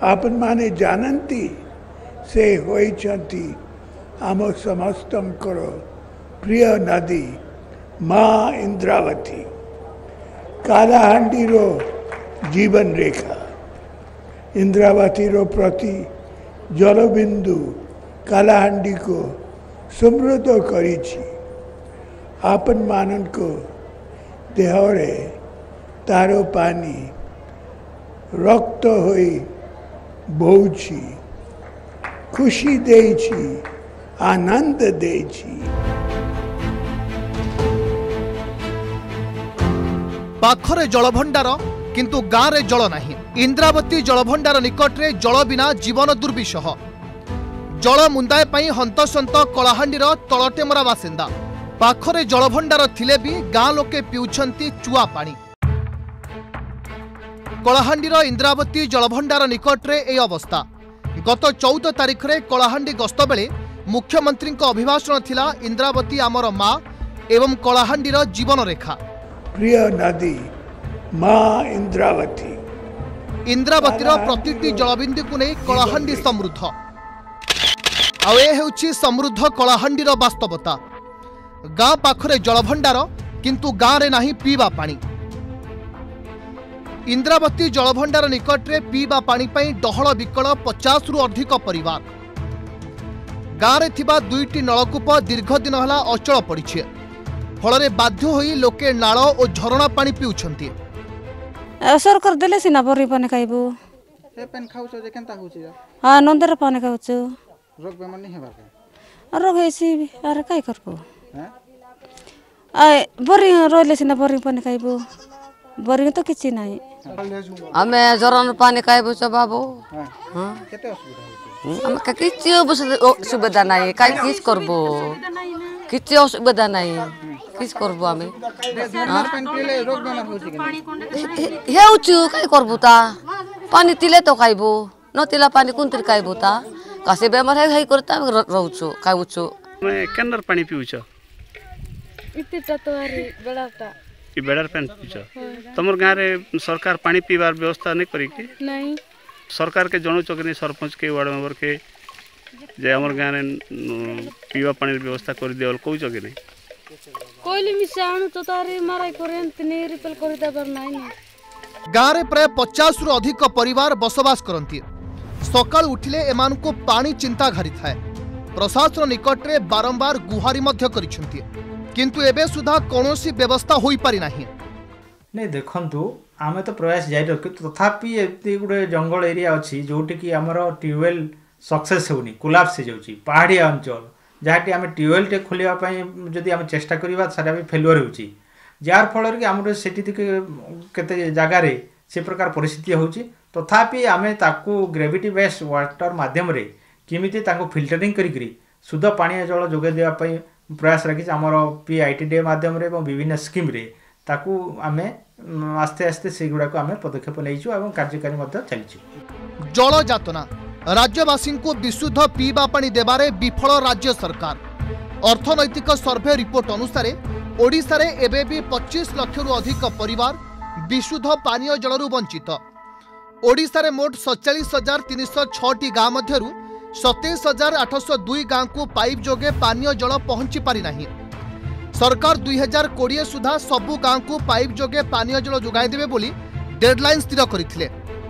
आपण माने जानती से होइछंती आम समस्तंकर प्रिय नदी माँ इंद्रावती कालाहांडी रो जीवन रेखा इंद्रावती रो प्रति जलबिंदु कालाहांडी को समृद्ध करिछि। आपन मानन को देहरे तारो पानी रक्त होई बहुछि खुशी देछि आनंद देछि। पाखरे जलभंडार किंतु गाँव रे जल नहीं। इंद्रावती जलभंडार निकट रे जल बिना जीवन दुर्विषह। जल मुंदाए पई हंतसंत कलाहांडीर तलटेमरा बासिंदा। पाखरे जलभंडार थिले भी गाँ लोके पिउछंती चुआ पानी। कलाहांडीर इंद्रावती जलभंडार निकट रे ए अवस्था। गत 14 तारिख रे कलाहांडी गस्त बेले मुख्यमंत्री अभिभाषण थिला इंद्रावती आमर माँ एवं कलाहांडीर जीवन रेखा। प्रिय नदी माँ इंद्रावती इंद्रावतीर प्रतिटी जलबिंदु को नहीं कलाहांडी समृद्ध। आउ ए हेउछि समृद्ध कलाहांडीर वास्तवता। गाँ पाखरे जलभंडार किंतु गाँ रे नाही पीवा पानी। इंद्रावती जलभंडार निकट रे पीवा पानी पई डहळ विकळ 50 रु अधिक परिवार। गाँ रे थिबा 2टी नलकूप दीर्घ दिन हला अचल पड़िछे। फल बाध्य होई लोके नाल और झरणा पानी पिउछंती। सरकार देले सिना बरी पानी खाइबो ए पेन खाउछो जे केनता होउछि हां नंदर पानी खाउछो रोग बेमार नहीं हेबार के रोग हेसी अरे काय करबो हैं आय बरी रोले सिना बरी पानी खाइबो बरी तो किछि नाही। हमें झरण पानी खाइबो छ बाबू हां केते असुविधा होछि हम किछि सुविधा नाही काय किछ करबो किछि असुविधा नाही किछ करबो हमें झरनार पानी पीले रोग बेमार होछि कि हेउछु काय करबो ता पानी तिले तो खाइबो नतिला पानी कुंतिर खाइबो ता कासे बेमार है करता रहउछु खाउछु। मैं केनर पानी पिउछ इतिटा तो अरे बेडाटा ई बेडार पानी पिउछ तमर गाँ रे सरकार पानी पीवार व्यवस्था नहीं करी कि नहीं सरकार के जणो चकनी सरपंच के वार्ड मेंबर के जे हमर गाँ रे पीवा पानी व्यवस्था कर देवल कहू कि नहीं कोइली मिसाणु तो तारे माराई करंत ने रिपेल कर देबर नाही ने। गाँ रे प्राय 50 रु अधिक परिवार बसवास करती। सकाळ उठिले एमान को पानी चिंता घारी थाए। प्रशासन निकट रे बारंबार गुहारी मध्य करिसंती किंतु एबे सुधा कोनोसी व्यवस्था होई पारि नाही। नहीं देखंतु आमे तो प्रयास जारी रखि तथापि एते गुडे जंगल एरिया अछि जोटी कि हमर ट्यूबवेल सक्सेस होनी कोलैप्स हो जाउची पहाड़िया अंचल जहाँटी आम ट्यूबवेल टे खोलिया जदि आम चेष्टा करवा सारा भी फेलुअर होची जार फल कि आम से केते जगार से प्रकार परिस्थिति होची तथापि आम ताकू ग्रेविटी बेस्ड वाटर माध्यम रे किमिति ताकू फिल्टरिंग करी शुद्ध पानी जल जोगे देवा प्रयास रखी आमर PITDA माध्यम रे विभिन्न स्कीम रे ताकू आमे आस्ते आस्ते से गुडा को आमे पदक्षेप नैछु एवं कार्यकारी मध्ये चलिछु। जल जातना राज्यवासी को विशुद्ध पीवा पानी देबारे विफल राज्य सरकार। अर्थनैतिक सर्वे रिपोर्ट अनुसार ओडिशा रे एबे भी 25 लाख रु अधिक परिवार विशुद्ध पानीय जलरू वंचित। ओडिशा रे मोट 47,306 गाँ मध्यरु 27,802 गाँ को पाइप जोगे पानीय जल पहुंची पारि नाही। सरकार 2020 सुधा सबु गाँ को पाइप जोगे पानीय जल जोगाई देबे बोली डेडलाइन स्थिर करथिले।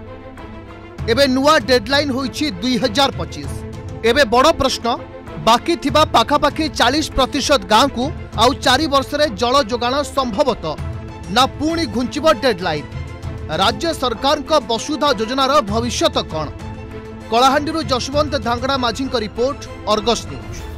एबे नुआ डेडलाइन होईछि 2025। एबे बड़ प्रश्न बाकी थिबा पाखापाखी 40% गाँ को आउ 4 वर्ष रे जल जोगाण संभवत ना पुणी घुंचिब डेडलाइन। राज्य सरकार का वसुधा योजनार भविष्यत कौन? कलाहांडी जशवंत धांगड़ा माझी रिपोर्ट, अर्गस न्यूज।